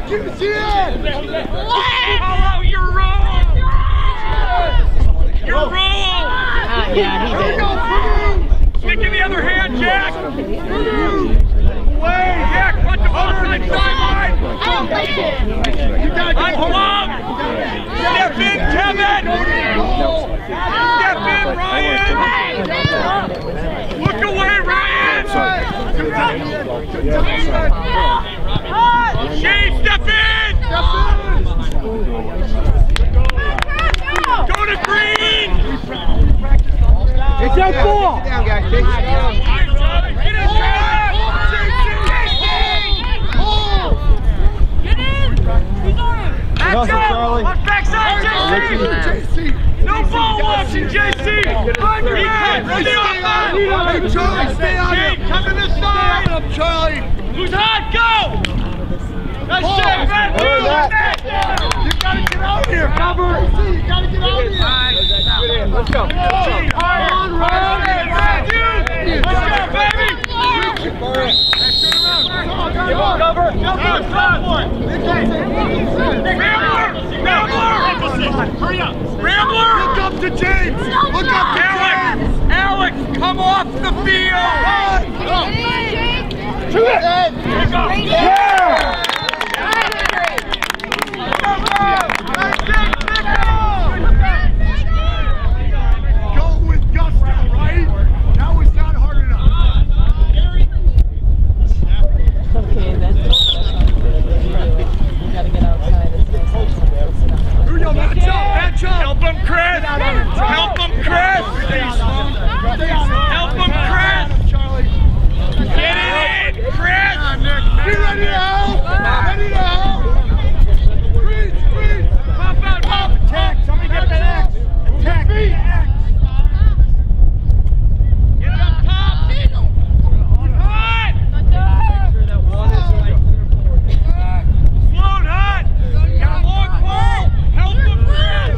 out your roll! Your roll! Yeah, he did. Stick in the other hand, Jack! Away, Jack! Put the ball side sideline! Unplug! Step in, Kevin! Step in, Ryan! Look away, Ryan! Shane, step in! Go to Green! It's that ball! Sit down, guys. Take it down. Get in, Jack! Get in! He's on him! That's Charlie. on backside, JC! No ball watching, JC! Run your man! Run the offense! Hey, Charlie, stay on him! Come to this side! Stay on him, Charlie! Who's hot? Go! Nice shot, Matthew! You gotta get out here, cover! You gotta get out here! Let's go. Come on, Ryan! Matthew! Let's go, baby! Cover! Hurry up! Rambler! Look up to James! Look up to James! Alex, come off the field! Shoot it! Yeah! Go with gusto, right? Now it's not hard enough. Okay, that's we gotta get outside. Here we go, match up! Help him, Chris! Help him, Chris! Help him, Chris! Get it in, Chris! Be ready to help! Ready to help! Freeze! Pop out, pop! Attack! Somebody get that X! Attack! Get up top! Hot! Sloan, hot! Got a long ball! Help him, Chris!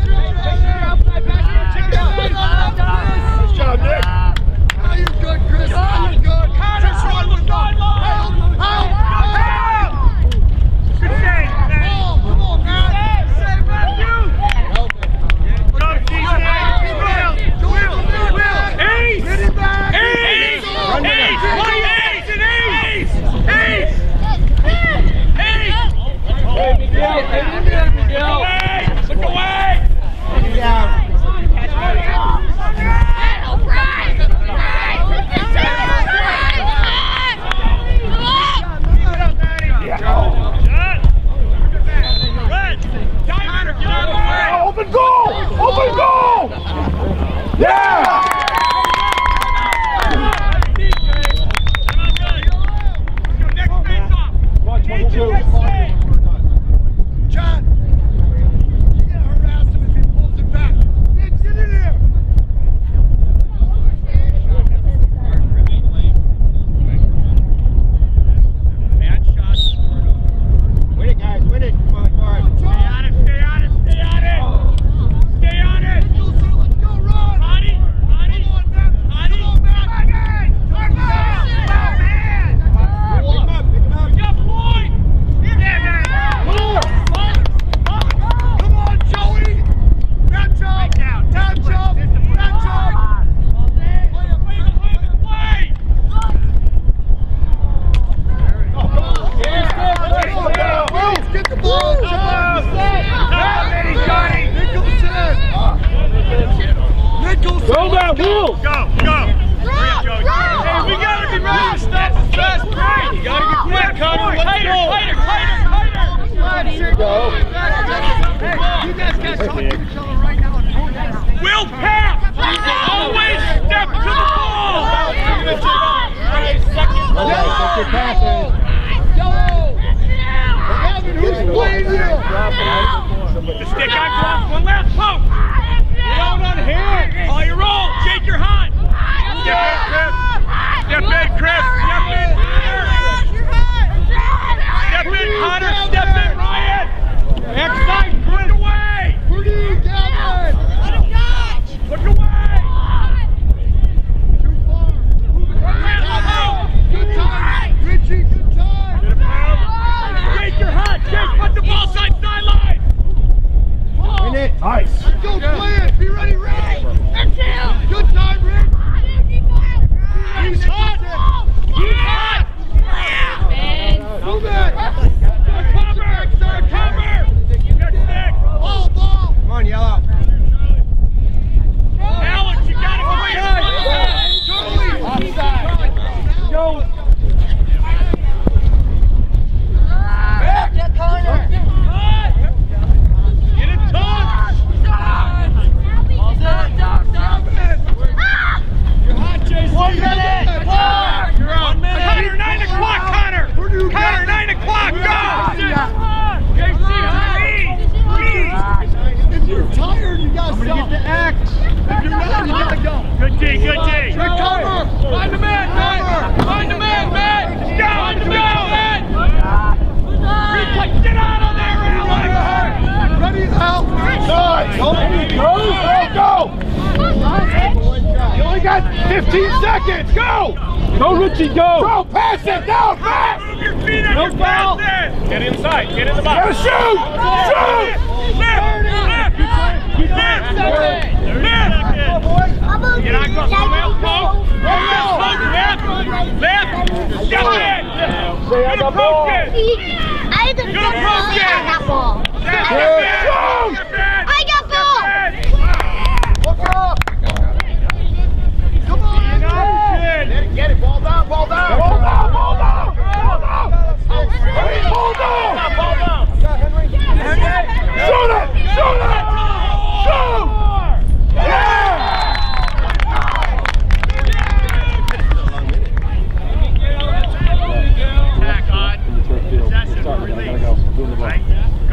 Good job, Nick! Now you're good, Chris! Now you're good! Connor's on the sideline! Help! Good save, man! Come on, man! Save, Matthew! Go, Will! Ace! Get it back! Ace! Ace! Play Ace and Ace! Ace! Ace! Look away! Open goal! Open goal! Yeah! John! You gotta harass him if he pulls it back. Nick, get in here! Win it, guys. Win it. Come on, Forrest. Stay on it, stay on it, stay on it! Stay on it! Let's go, run! Honey! Honey! Come on, Matt! Honey! Come on, Matt! Pick him up! Yeah, Floyd! Yeah, man! Come on, Joey! Match up! Match up! Match up! Play! Get the ball, John! Nicholson! Go, Hey, we gotta be ready to stop the fast break! You gotta get quick, Connor! Let's go! Hey, you guys gotta talk to each other right now and hold down. Will pass! Always step to the ball! Who's playing here? The stick on cross, one last poke! Down on hand! Oh, you roll! Shake your hand! Step in, Chris! Step in, Connor! Step in, Connor! Step in, Ryan! Backside, Chris! Away! Pretty, Gavin! Look away! Too far! Good time! Richie, good time! Shake your hand! 15 seconds. Go. Go, Richie, go! Go. Pass it. No. Pass. Move your feet on No your foul. passes. Get inside. Get in the Gotta box. shoot. Shoot. Lift. Lift. Get on, go. Come out, poke. Lift. Step in. Good approach it. Good approach it. that ball. Step in. I got ball. Look up. Come on. Get it, ball down, ball down! Ball down. Ball down. Ball down. Hurry, ball down. Ball down! Shoot it. Shoot it. Shoot. Yeah. Attack on. Possession or release. Right? Go.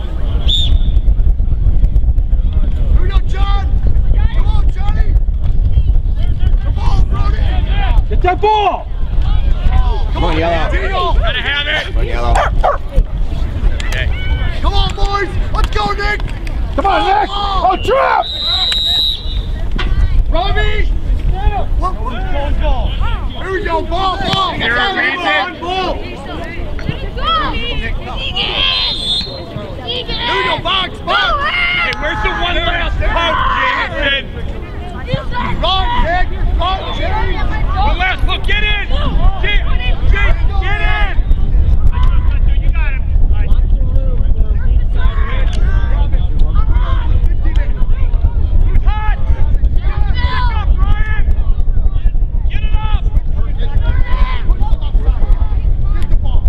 Here we go, John. Come on, Johnny. Come on, Brody. Get that ball! Come on, Yellow. Gotta have it. Yellow. Okay. Come on, boys. Let's go, Nick. Come on, Nick! Oh, trap. Robbie. Here we go, ball. Here, read it. Ball. Here we go, box. Hey, where's the one last poke, Jameson? Run, Nick. Run, Jimmy. One last poke. Get in. Get in. You got him. Who's hot? Pick up, Brian. Get it up. Get the ball.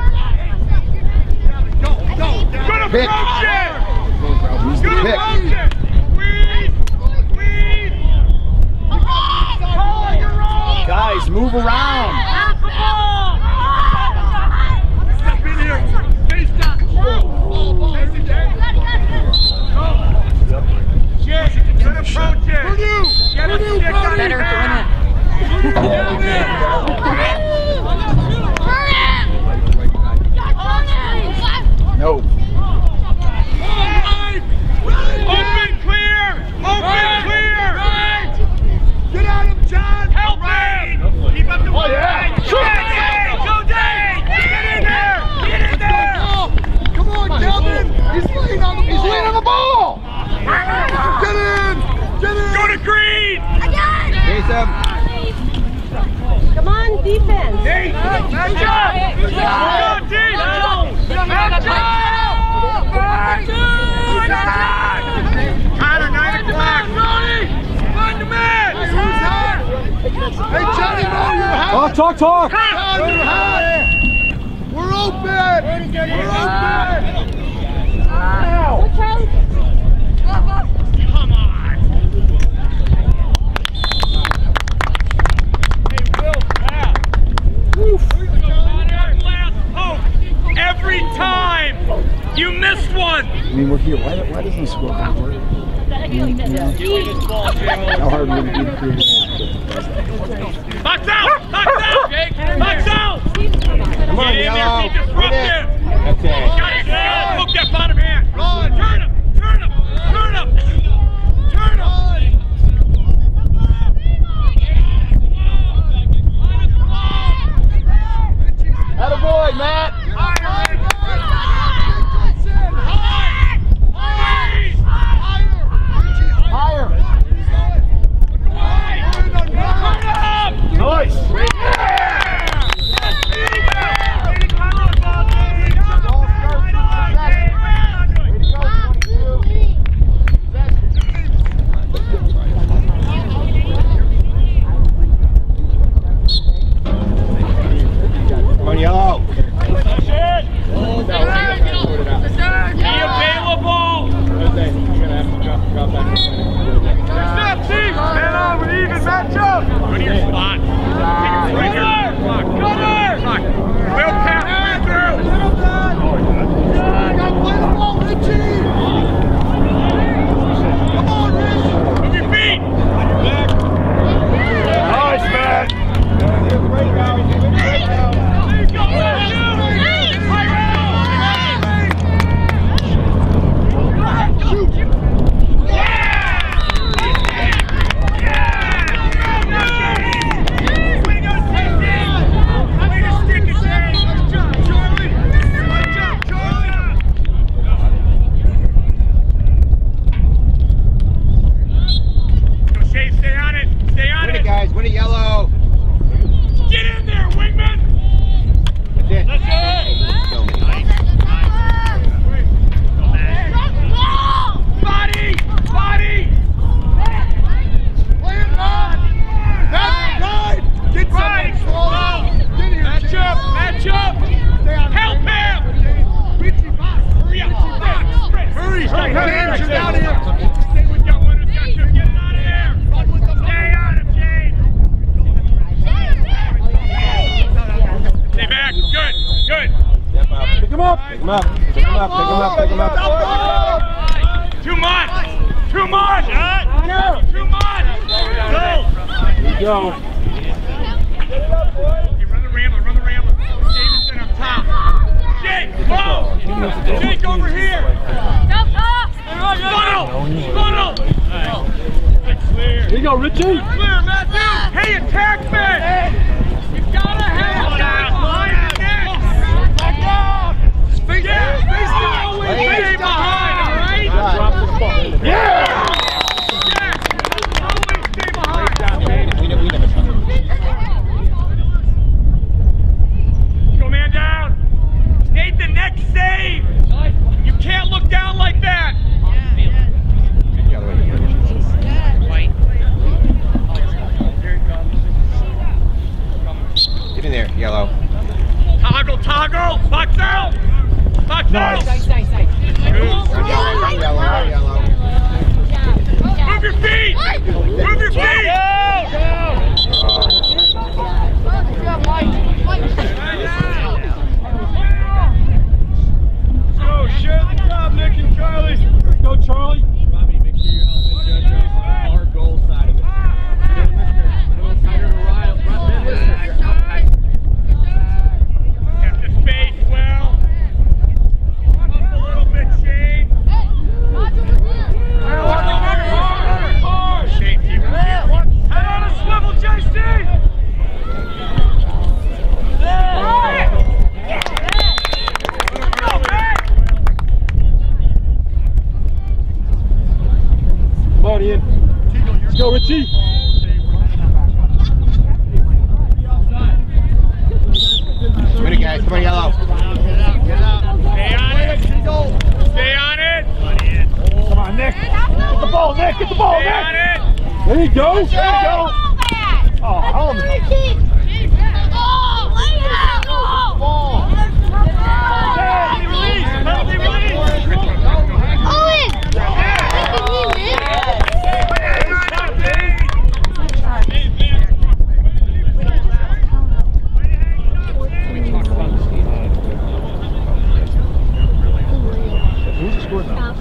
Go. Good Pick. approach it. Good Pick. approach it. Squeeze. Guys, move around! Pass the ball. Step in here. Face down. Ball. Face it down. Jay, good approach it. Purdue. Get a Purdue, stick on Purdue. it. No. Open clear. Open clear. Get at him, John. Help him. Keep up the Oh, yeah. Go, Dave. Go, Dave. Get in there. Get in there. Come on, Calvin. He's laying on the ball. Get in. Go to Green. Chase him. Come on, defense. Hey, match up. Go, Dave. Match up. Connor, 9 at the back. Ronnie, find the man. Hey, Johnny, no, you're hot. Talk! John, you're hot. We're open. We're open. Come on. Hey, Will, pass. Last poke. Every time you missed one. I mean, we're here. Why doesn't he score? How hard would it be to create? Box out! Box out! Box out! Come on, Get in there, Yellow. be disruptive. That's it. Got it, hook that bottom hand. Turn him! Turn him! Turn him! Turn him! Attaboy, Matt! Higher! Nice. Come on, Yellow! Good. Pick him up. Pick him up. Pick him up. Pick him up. Pick him up. Too much. Too much. Too much. Go. There you go. Okay, run the rambler. Run the rambler. Davidson up top. Jake, go. Jake over here. Funnel. Funnel. Clear. Here you go, Richie. Clear, Matthew. Hey, attackman. You gotta have that line next. Back down. Space down. Always stay behind, all right? Yeah. Always stay behind. Go man down. Nathan, next save. You can't look down like that. Get in there, yellow. Toggle, toggle. Box out. Box out. Nice. Run yellow. Move your feet. Move your feet. Let's go, share the job, Nick and Charlie. Let's go, Charlie. Robbie, make sure you're helping JoJo our goal side of it. Get the space well. Up a little bit, Shane. Shane, keep it. Head on a swivel, JC. Go, man. Body in. Let's go, Richie. Win it, guys. Come on, yellow. Stay on it. Stay on it. Come on, Nick. Get the ball, Nick. Get the ball, Stay on Nick. it. There you go. There you go. Oh, home. Penalty release. Penalty release. Who's the score now?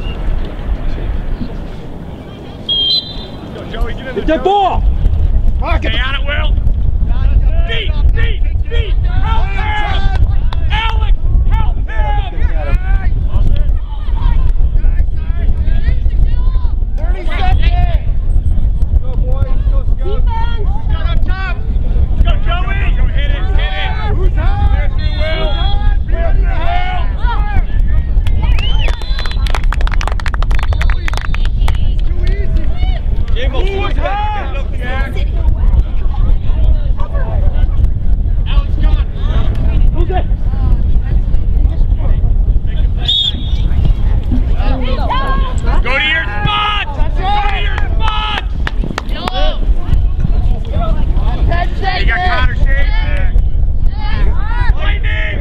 Joey, get in Get that ball. Stay on it, Will. Feet. Help him. Alex, help him. 30 seconds. Go, boys. Go, Scott. Got up top. Go, Joey. Go hit it. Who's hot? There through Will. Who's hot? Too easy. Who's hot? Alex got it. Who's it? Go to your spot. Go to your spot. You got Connor Shea. Lightning.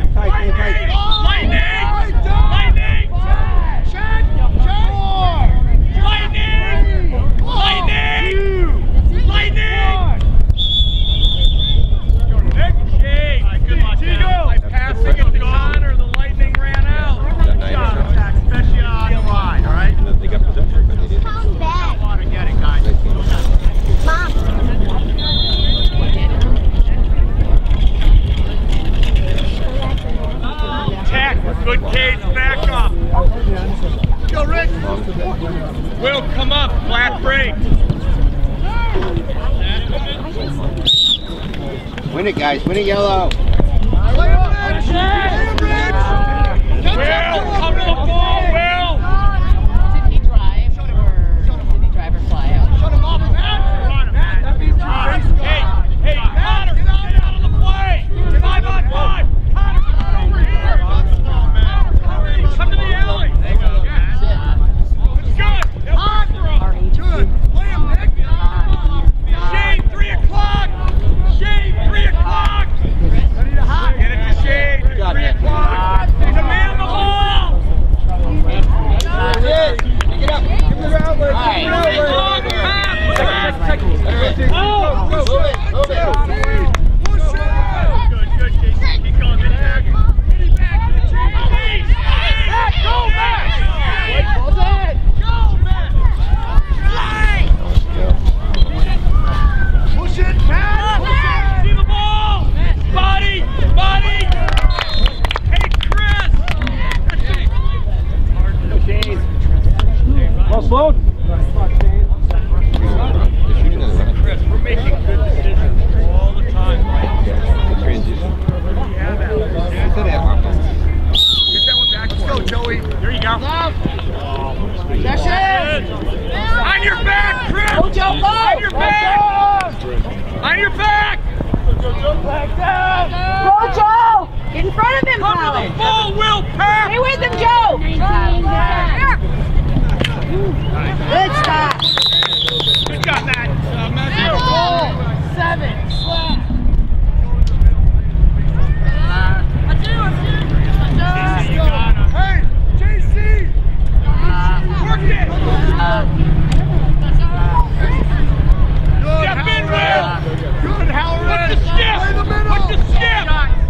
Passing it to Connor, the lightning ran out. Especially on the line, all right? They got possession, but they didn't. Come back. Come on and get it, guys. Mom. Tech, good case, back up. Go, Rick. Will, come up, flat break. Win it, guys. Win it, yellow. Will, come to the ball, Will. Did he drive or fly out? Shut him off, Matt. Hey, Connor, get out of the play. 5 on 5. Connor, come over here. Come to the alley. It's good. They'll work for him. Good. Play him, Nick. Shane, 3 o'clock. Shane, 3 o'clock. Ready to hot. Get it to Shane. 3 Come to the ball, Will Pack! Stay with him, Joe! Good stop. Good job, Matt. Seven. Hey, JC! Work it! Good, Step in, Will! Good, Howard! What's the skip? Play the middle! What's the skip?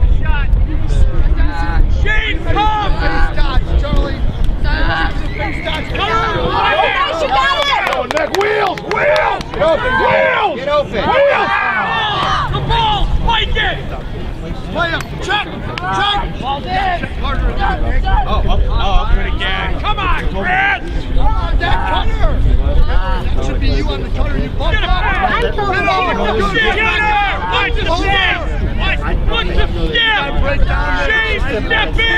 Shane, come! Face dots, Charlie! Face dots, come on! Nice, you got it! Oh, Nick, wheels! Wheels! Get open, Wheels! get open. Wheels! The ball! Spike it! Play him! Check! Check! Ball's in! Good again. Come on, Chris! That cutter! That should be you on the cutter, you bumped Get up! him! Get over! Get him! Watch the skip! Watch the skip! Shane, step in!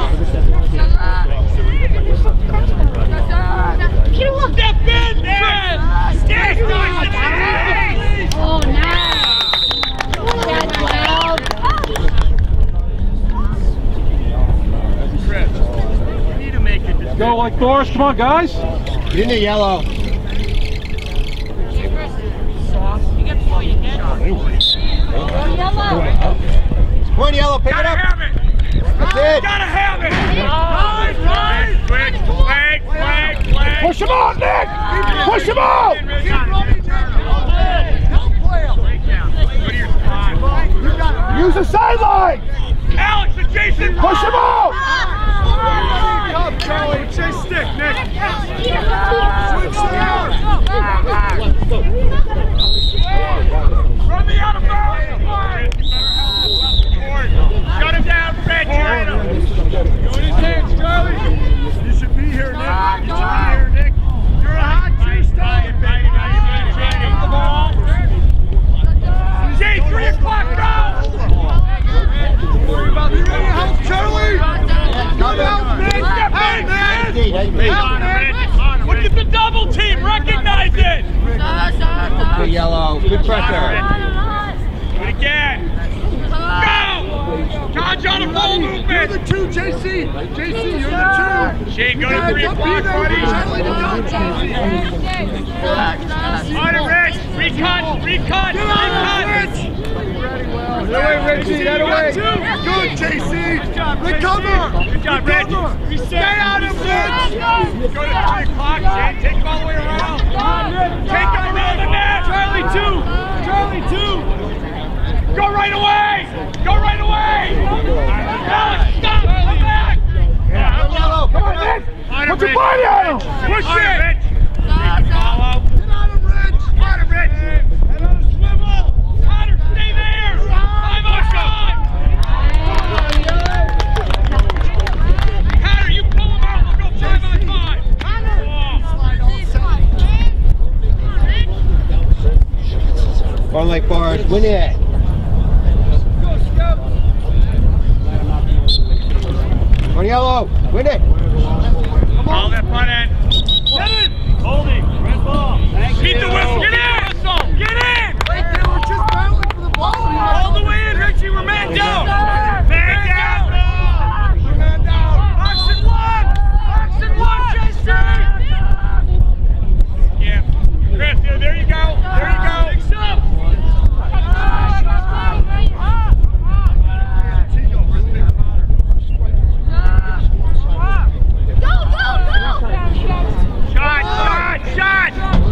Step in, Chris! Step in! Oh, nice. That's 12. Chris, you need to make it. Go like Thor's. Come on, guys. Get in the yellow. Come on, yellow, pick it Gotta up. have it! That's it. Gotta have it! Quick, flag! Push him out, Nick! Push him out! Keep running, Nick! Help play him! Go to your spot. You got it! Use the sideline! Alex and Jason! Push him out! Come, Charlie! Chase stick, Nick! Switch there! Run me out of bounds! Shut him down, Fred! Go in his hands, Charlie! You should be here, Nick! You should be here, Nick! You're a hot chase dog! Jay, 3 o'clock, go! Worry about you ready to help Charlie? Come out, Nick! Help, Nick! Help, Nick! Look at the double team, recognize it! Good yellow. Good pressure. Do it again! Go! John's on a ball You're movement! the 2, JC! JC, you're the 2! Shane, go to 3 Be o'clock, there buddy! for Charlie to go, JC! On it, Rich! Recon! Get on it, Rich! That way, Richie, that way! Good, JC! Recover! Good job, Rich! Stay out of Rich! Go to 3 o'clock, Shane. Take him all the way around. Take him around the net! Charlie 2! Charlie 2! Go right away! Go right away! Alex, stop! Come back! Yellow, come on, Nick! Put your body on him! Push it! Get Follow. out of Rich! Connor, Rich! Head on a swivel! Connor, stay there! 5 on 5! Connor, you pull him out. We'll go 5 on 5. Connor! Going like Forrest. Win it. On yellow. Win it. Call that punt in. 7! Holding. Red ball. Keep the whistle. Get in! Get in! Right there, we're just battling for the ball. All the way in, Richie. We're man down. Man down. Man down. Oxen 1. Oxen 1, JC. Yeah. Chris, there you go. There you go. Mix up. Shot, shot, shot!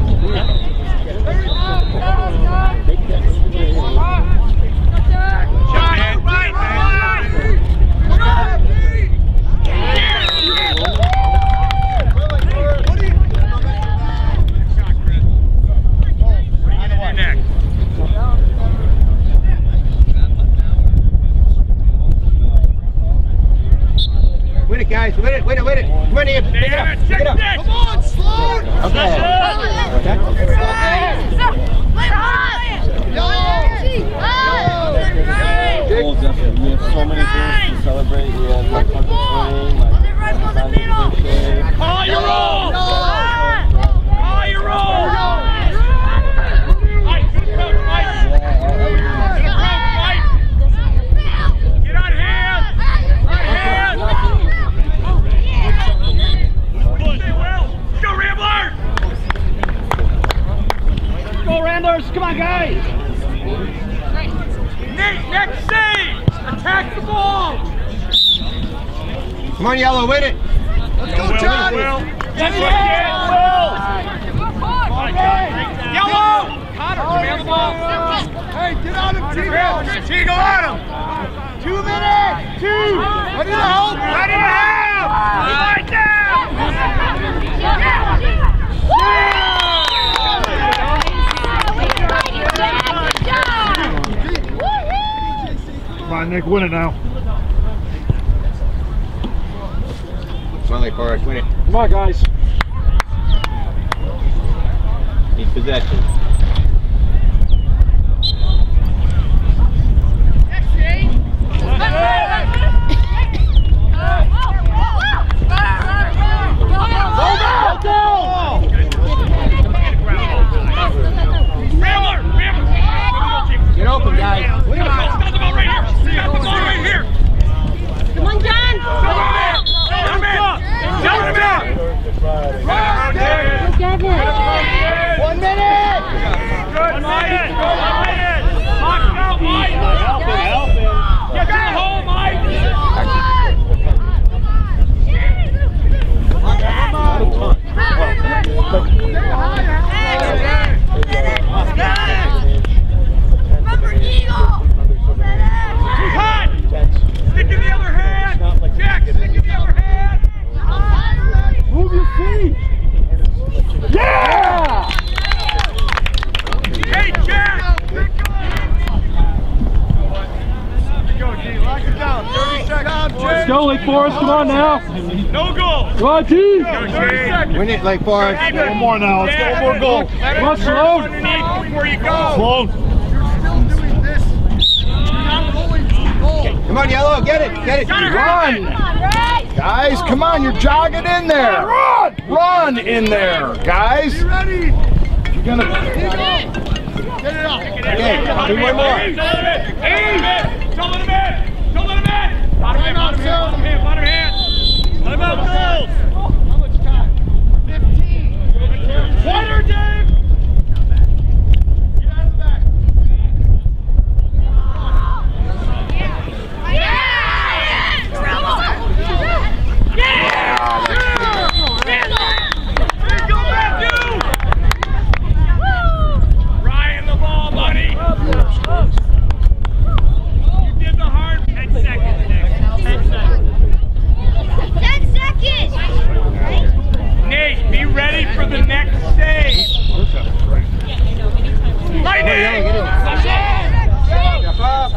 Shot, right, right! Shot, Chris. Get in your neck. Win it, guys. Win it. Win it. Win it. Come on, Ian. Pick it up. Pick it up. Come on, Sloan! Okay. Goals, definitely. We have so many things to celebrate. We have like swing, like Call your roll! Call your roll! Fight, good coach, fight! Get on hand! Come on, Yellow, win it. Let's go, John. That's what it is. Yellow! Connor, command the ball. Hey, get on him, Tigo. Tigo on him. 2 minutes. 2. Ready to help. Ready to help. Right down. Come on, Nick, win it now. Come on, Lake Forest, win it. Come on, guys. Need possession. Get open, guys. Got the ball right here. Got the ball right here. Come on, John. Come in. Come in. Good, Devin. 1 minute. Good, Mike. Knock it out, Mike. Help him. Get to the hole, Mike. Cut. Stick in the other hand. Jack, stick in the other hand. Move your feet. Yeah! Hey, Jack. Go, G. Lock it down. 30 seconds. Let's go, Lake Forest. Come on now. No goal. Come on, team. Go, 30 seconds. Win it, Lake Forest. One more now. Let's go. One more goal. Let Come on, it curve Sloan. underneath before you go. Sloan. You're still doing this. You're not rolling to the goal. Come on, Yellow, get it, get it. Run! Guys, come on, you're jogging in there. Run! Run in there, guys. Be ready. You're gonna get it out. Okay, do one more. Don't let him in. Don't let him in. Bottom hand, bottom hand, bottom hand, bottom hand. What about goals? How much time? 15. Pointer, Dave. Get out of the back. Go back, dude. Ryan the ball, buddy. You did the hard 10 seconds, Nick. 10 seconds. 10 seconds. Nate, be ready for the next save. Lightning! Step up.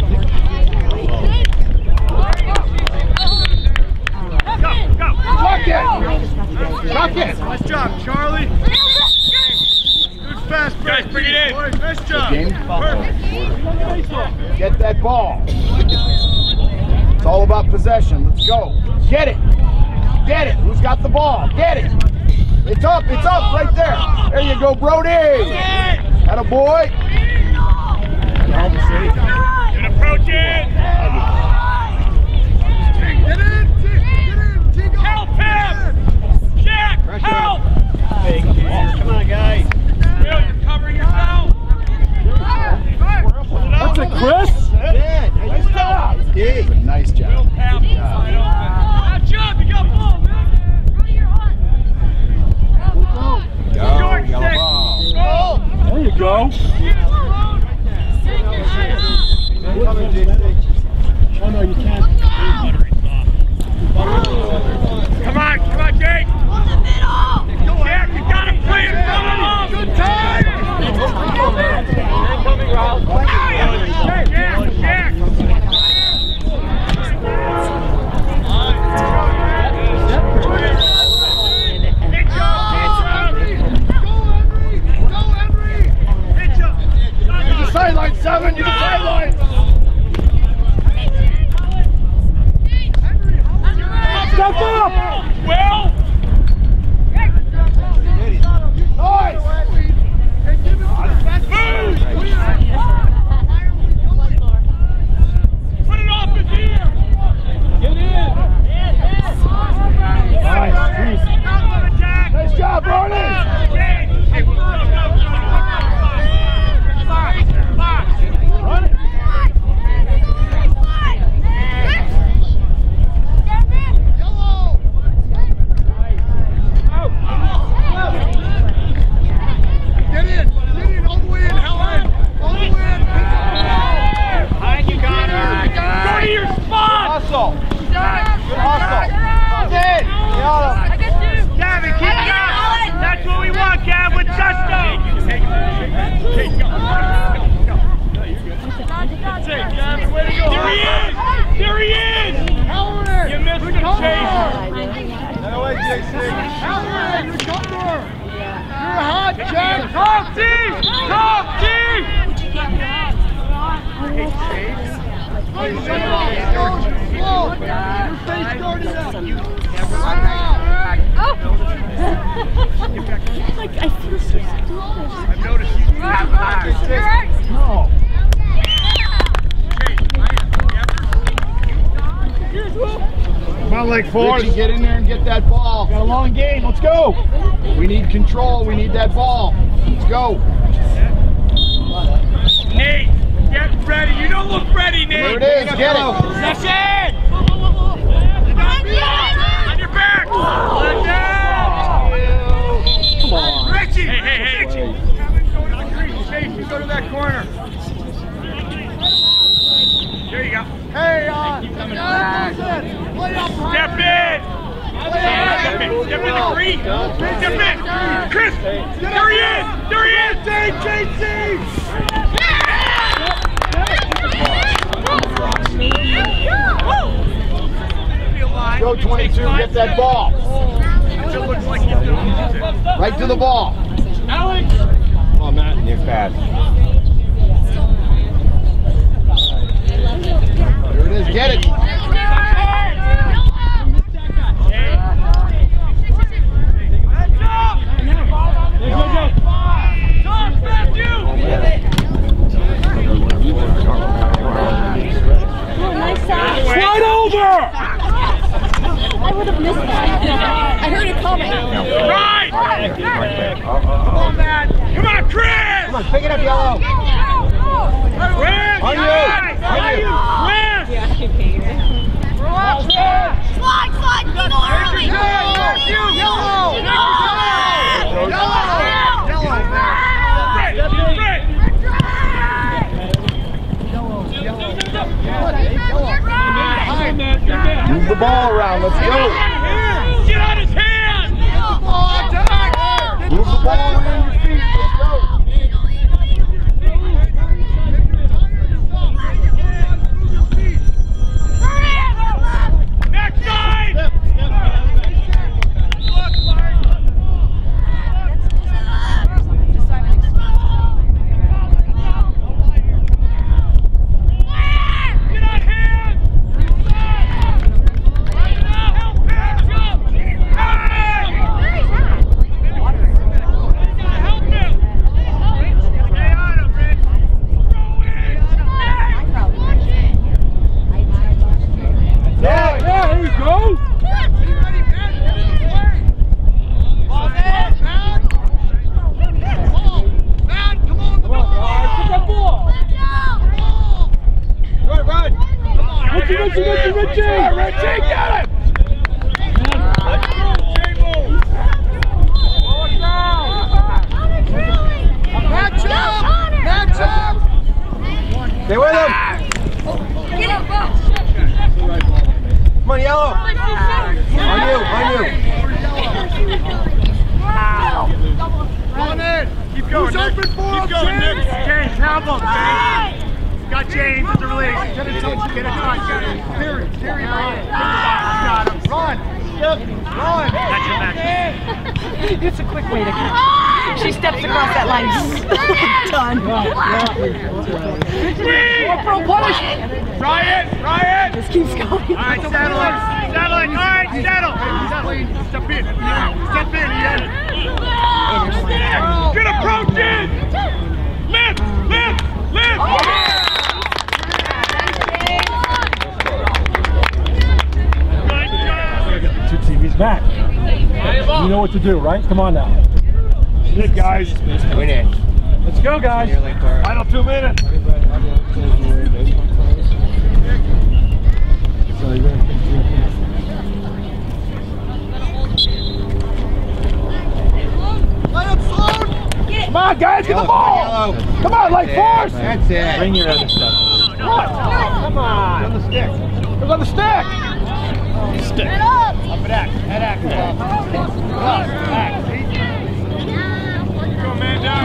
Go, go. Tuck it. Tuck it. Nice job, Charlie. Good fast break. Guys, bring it in. Boys, nice job. Game. Perfect. Get that ball. It's all about possession. Let's go. Get it. Get it. Who's got the ball? Get it. It's up right there. There you go, Brody. Atta boy. Good approach in. Get in, Tigo. Help him! Jack, help! Come on, guys. Will, you're covering yourself. That's it, Chris. Nice job. Nice Will job. pass inside open. Good job, you got ball, man. Go, Short Yellow stick. ball. Goal. There you go. Oh, no, you can't. Come on, Jake. Jack, you gotta play in front of him. Good time. Jack. Like, I feel so stupid. I've noticed you. No. Come on, Lake Forest. Richie, get in there and get that ball. Got a long game. Let's go. We need control. We need that ball. Let's go. Nate, get ready. You don't look ready, Nate. There it is. Get it. Possession. On your back. Let down. Come on. Richie. Hey. Richie. Chase, you go to that corner. There you go. Hey, step in. Step in the green. Step in. Chris, there he is. JC. Go 22, get that ball. It looks like you're doing it. Right to the ball. Alex. Come on, Matt. You're fast. There it is. Get it. Slide over! I would have missed that. I heard it coming. Right! Come on, Matt! Come on, Chris! Come on, pick it up, Yellow. Chris! On you! Chris! Yeah, I can pay you. Slide, you go early. Move the ball around. Let's go. Get on his hand! Move the ball around your feet. Let's go. Next side! Get on hand! Yeah, there you go. Richie, get it! Stay with him. Come on, Yellow. On you. Keep going, Nick. Keep going, Nick. James, help him, James. Got James at the release. Get a touch. Terry, got him. Run. Run. That's your match. It's a quick way to go. She steps across that line. Done. Pro punish. Ryan. This keeps going. All right, settle it. All right, settle. Step in. Good approach in. Lift. Two TVs back. You know what to do, right? Come on now. Good, guys. Win it. Let's go, guys. Final 2 minutes. Come on, guys, get the ball! Come on, Lake Forest! That's it. Bring your other stuff. What? Come on! On the stick. Look on the stick! Go man down.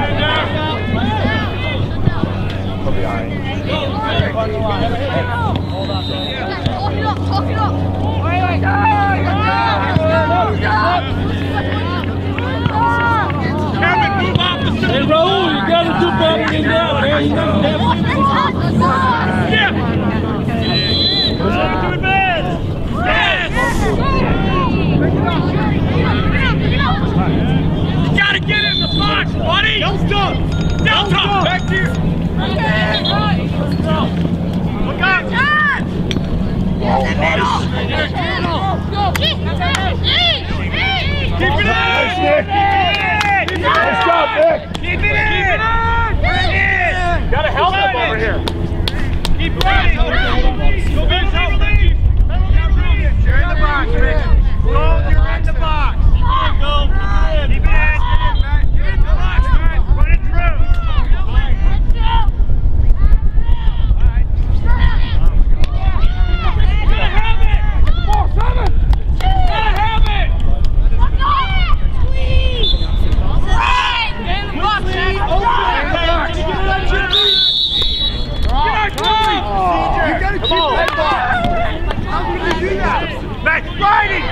Go behind. Talk it up. Kevin, move opposite. Hey, Raul, you gotta do better than that, man. You gotta Yeah. Keep it in! Nice, Nick. Nice job, Nick. Keep it in! Bring it! Got a helmet over here. Keep running. Go back, leave. You're in the box, Rich. Gold, you're in the box. Go. Keep it in. You're in the box, man. Run it through. Gotta have it. Come on, Simon. Gotta have it. Back, sliding!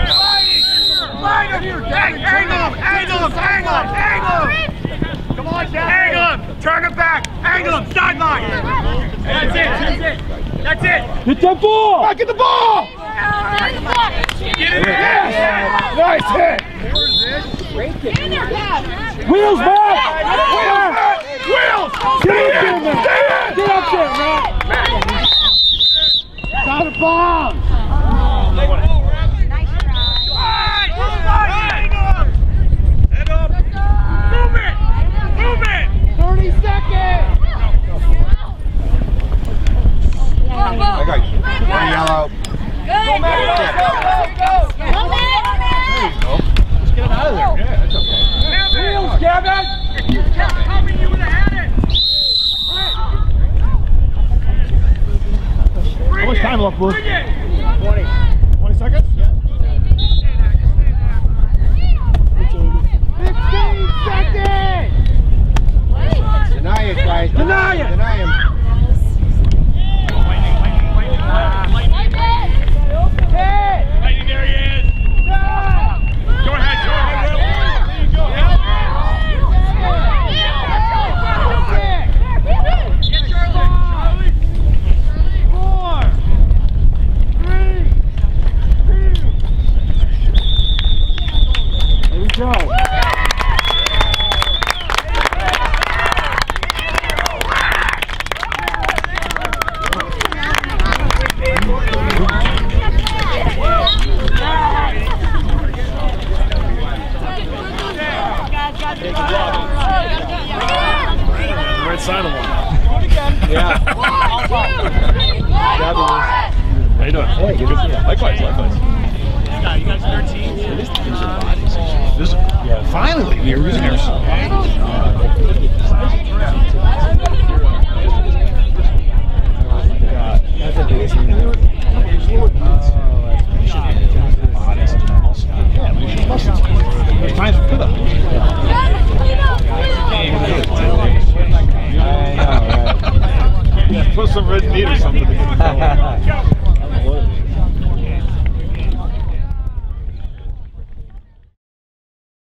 Angle him! Come on, angle him! Turn him back! Angle him! Sideline! That's it! Get that ball! Back at the ball! Get it in! Yes! Nice hit! Wheels back! Wheels! Get up there, man! Get up there, man! Out of bounds! Head up! Move it! 30 seconds! I got you. One yellow. Go, Matt! Go! Just get it out of there. Yeah, that's okay. Wheels, Kevin! If you kept coming, you would have had it! How much time left, Blue? 20 seconds? 15 seconds! Deny it, guys. Deny it. Deny him. Lightning, there he is! Go ahead, Will. There you go. Get Charlie! 4, 3, 2. Here we go. Right side of one. Yeah. How you doing? Hey, good. Likewise. You guys 13? Yeah, finally, we were using our that's a big team. Times for that. Put some red meat or something.